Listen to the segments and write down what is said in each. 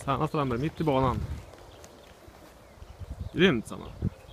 Sanna Strandberg mitt i banan. Grymt, Sanna.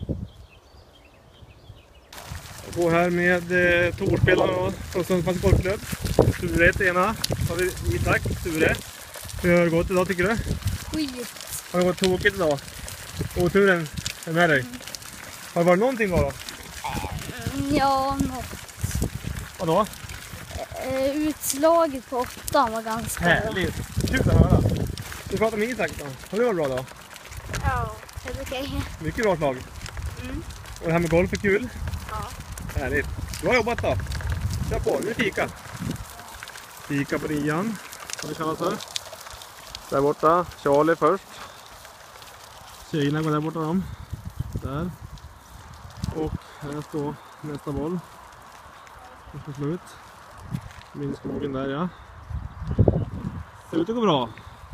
Jag går här med torspelarna från Sundsvalls golfklubb. Sture heter ena. Så har vi Isak, Sture. Hur har det gått idag tycker du? Skit. Har det gått tråkigt idag? Oturen är med dig. Har det varit någonting då? Ja, något. Vadå? Utslaget på 8 var ganska bra. Härligt. Kul att höra. Du pratar med Isak då. Har det varit bra då? Ja, det är okej. Mycket bra slag. Och det här med golf är kul? Ja. Härligt. Bra jobbat då. Kör på, nu fika. Fika på Rian. Vad vi kallar för. Där borta, Charlie först. Tjejerna går där borta dem. Där. Och här står nästa boll. Jag ska slå ut. Min skogen där, ja. Ser ut att gå bra.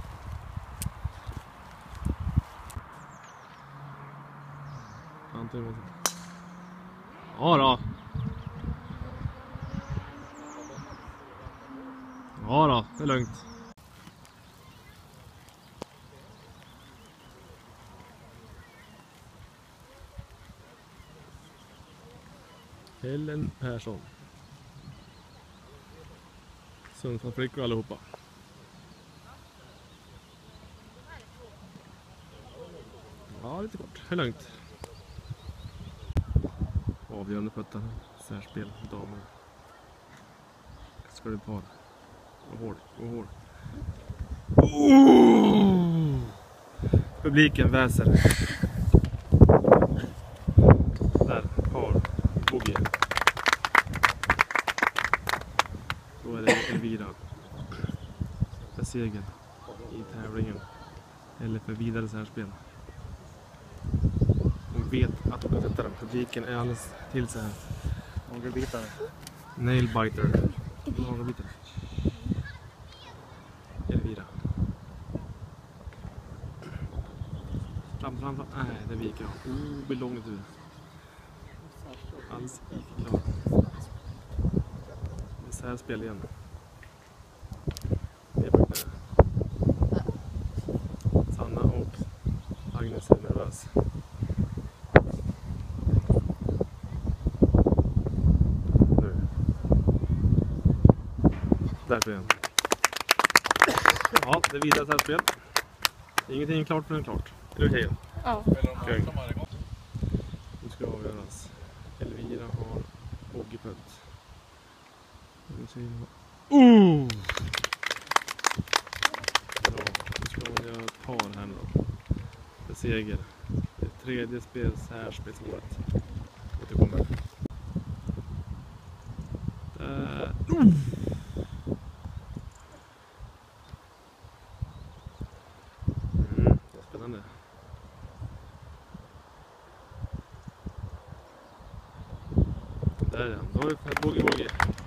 Ja då. Ja då, det är lugnt. Helen Persson. Sundsvallsflickor allihopa. Ja, lite kort. Det är lugnt. Avgörande puttar. Särspel. Damer. Ska det par. Gå hård. Gå hård. Oh! Publiken väser. Där. Par. Bogey. Då är det Elvira. För seger i tävlingen. Eller för vidare särspel. Hon vet att hon kan sätta den. Publiken är alldeles till sig här. Nagelbitare. Nailbiter. Nagelbitare. Elvira. Fram. Nej, det viker av. Belångt ur. Alls icke klar. Det är så här spel igen. Sanna och Agnes är nervös. Nu. Där blir den. Ja, det är vidare särspel. Ingenting är klart förrän klart. Är det okej? Ja. Okay. Nu ska avgöras. Elvira har bogeyputt. Bra. Nu ska hon göra ett par här nu då. För seger. Det tredje särspelsåret. Återkommer. Där. Det är spännande. Där är den. Då har vi bogey.